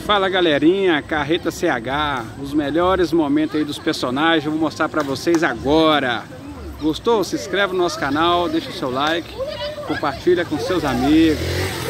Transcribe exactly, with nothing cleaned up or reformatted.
Fala galerinha, Carreta C H, os melhores momentos aí dos personagens, eu vou mostrar pra vocês agora. Gostou? Se inscreve no nosso canal, deixa o seu like, compartilha com seus amigos.